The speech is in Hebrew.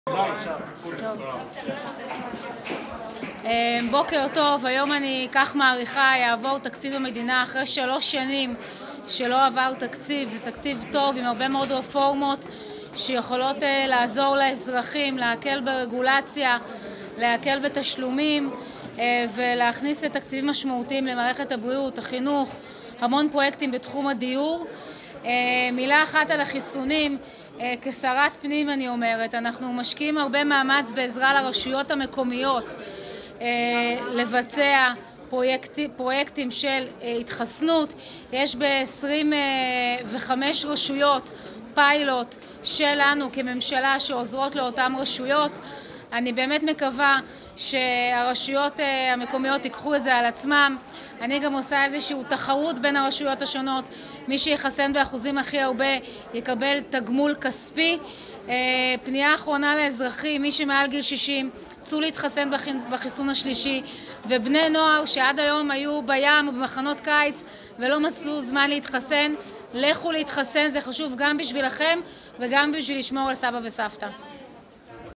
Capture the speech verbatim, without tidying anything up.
בוקר טוב, היום אני כך מעריכה יעבור תקציב המדינה אחרי שלוש שנים שלא עבר תקציב. זה תקציב טוב עם הרבה מאוד רפורמות שיכולות לעזור לאזרחים, להקל ברגולציה, להקל בתשלומים ולהכניס תקציבים משמעותיים למערכת הבריאות, החינוך, המון פרויקטים בתחום הדיור. מילה אחת על החיסונים. כשרת פנים אני אומרת, אנחנו משקיעים הרבה מאמץ בעזרה לרשויות המקומיות לבצע פרויקטים, פרויקטים של התחסנות. יש ב-עשרים וחמש רשויות פיילוט שלנו כממשלה שעוזרות לאותן רשויות. אני באמת מקווה שהרשויות המקומיות ייקחו את זה על עצמם. אני גם עושה איזושהי תחרות בין הרשויות השונות. מי שיחסן באחוזים הכי הרבה יקבל תגמול כספי. פנייה אחרונה לאזרחים, מי שמעל גיל שישים, צאו להתחסן בחיסון השלישי, ובני נוער שעד היום היו בים ובמחנות קיץ ולא מצאו זמן להתחסן, לכו להתחסן, זה חשוב גם בשבילכם וגם בשביל לשמור על סבא וסבתא.